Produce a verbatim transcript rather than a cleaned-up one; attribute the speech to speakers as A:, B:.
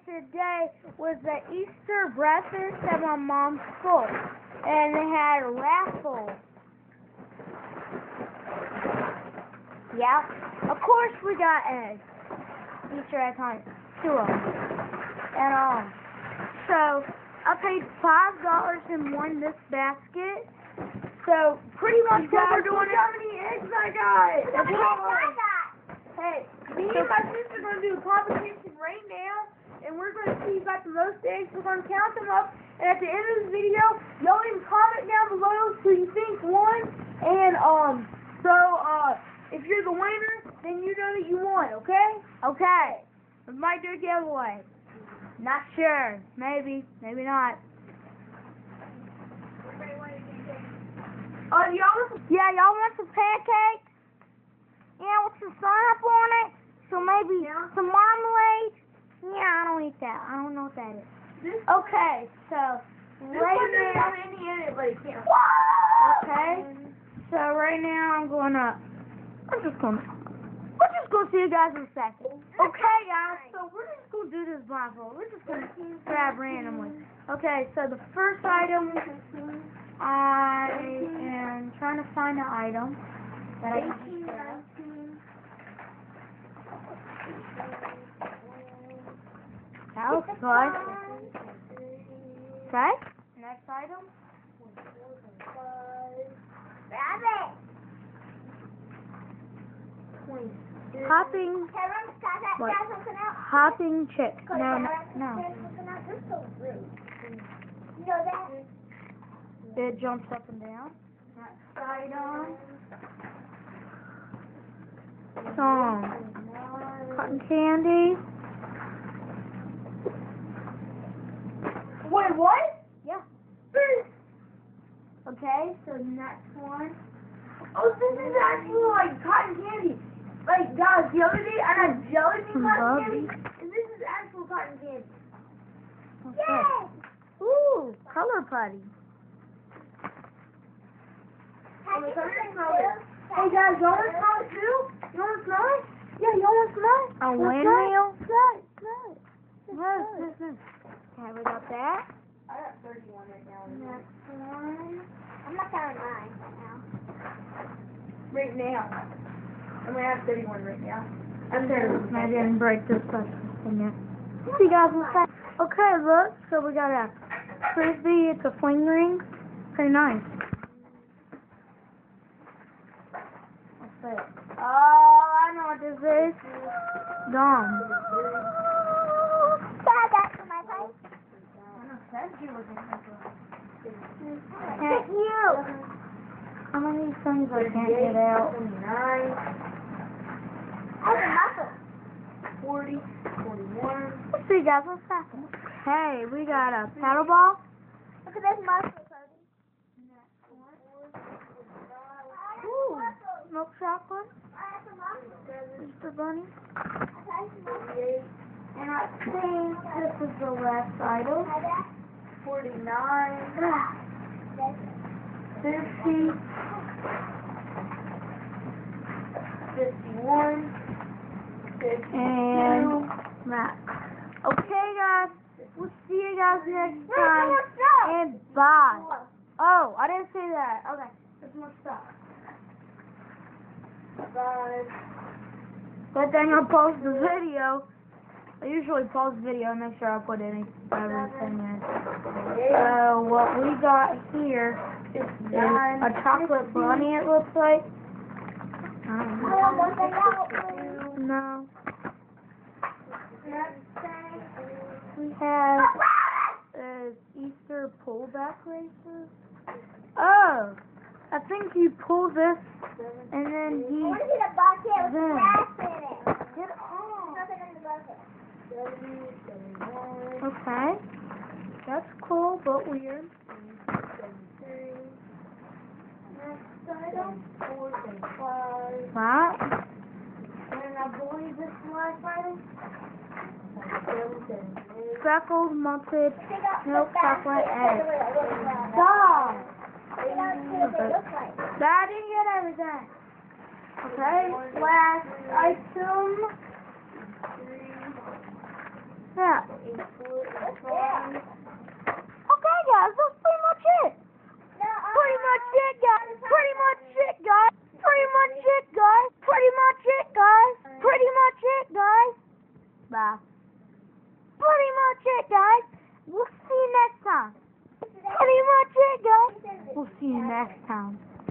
A: today was the Easter breakfast at my mom's school, and they had a raffle. Yeah, of course we got eggs. Easter egg hunt, two of them. And um, so I paid five dollars and won this basket. So pretty much what we're doing.
B: Look how many eggs I got!
A: That's
B: Look how many eggs I got!
A: Hey,
B: Me and my sister are going to do a competition right now, and we're going to see who got the most eggs. We're going to count them up, and at the end of the video, y'all even comment down below who you think won, and um, so uh, if you're the winner, then you know that you won, okay?
A: Okay, we might do a giveaway. Not sure. Maybe, maybe not.
B: Uh, y'all want some?
A: Yeah, y'all want some pancakes? Yeah, with some syrup on it? So maybe
B: Yeah.
A: some marmalade? Yeah, I don't eat that. I don't know what that is.
B: This
A: Okay, so
B: This
A: right
B: one doesn't
A: now.
B: have any in it, but it can't.
A: Okay, so right now I'm gonna. I'm just gonna. We're just gonna see you guys in a second. Okay, guys. So we're just gonna do this blindfold. We're just gonna grab randomly. Okay, so the first item, I am trying to find an item that I can grab. That looks good. Okay. Next item.
B: Rabbit.
A: Hopping. What? Hopping chick. No, no, no.
B: You know that?
A: It jumps up and down. Next item. Some cotton candy.
B: Wait, what?
A: Yeah. Okay, so next one.
B: Oh, this is actual, like, cotton candy. Like, guys, the other day I got jelly bean
A: Some
B: cotton
A: Bubby.
B: candy, and this is actual cotton candy.
A: Okay. Ooh, color putty.
B: Oh, my cousin smelled it. Hey, guys, y'all want to smell it, too? You want to smell it? Yeah, y'all want to smell it?
A: A
B: Let's
A: windmill?
B: Smell it, smell it.
A: Yes, yes, yes. Okay, we got that.
B: I got thirty-one right now.
A: Next one.
B: I'm not counting mine right now. Right now. I'm going to have thirty-one right now. I'm thirty.
A: I didn't break this special thing yet. See you guys in a sec. Okay, look. So we got a frisbee. It's a fling ring. Pretty nice. What's this? Oh, I know what this is. Gum.
B: Dad, that's for my pipe.
A: Said you were going to
B: Thank you.
A: How many things I can't get out?
B: twenty-nine. I have a muscle. forty. forty-one.
A: Let's see, guys. What's happening? Hey, we got a paddle ball.
B: Look at this muscle, Cody.
A: Ooh, milk chocolate.
B: I have some muscle.
A: Easter bunny.
B: forty-eight.
A: And I think this is the last item.
B: forty-nine. fifty. fifty-one. fifty-two.
A: And Max. Okay, guys. We'll see you guys next time. And bye. Oh, I didn't say that. Okay, there's more stuff.
B: Bye.
A: Good thing I paused the video. I usually pause the video and make sure I put any everything in. So what we got here is a chocolate bunny. It looks like. I don't know. No. We have uh, Easter pullback races. Oh, I think you pull this and then
B: I
A: you.
B: want to see the bucket with
A: Then.
B: grass in it.
A: Get on.
B: Nothing in the bucket. seventy, seventy-one,
A: Okay, that's cool but weird.
B: seventy-three. Next item, four, seventy-five.
A: What?
B: And I believe this is the last item. seventy-seven, seventy-eight.
A: Speckled malted
B: Take out the
A: milk
B: basket.
A: chocolate
B: Take
A: egg.
B: away what it looks like.
A: Stop!
B: Take out and see what they look like.
A: I didn't get everything. Okay, last item. Yeah. pretty much it, guys. Bye. Pretty much it, guys. We'll see you next time. Pretty much it, guys. We'll see you next time.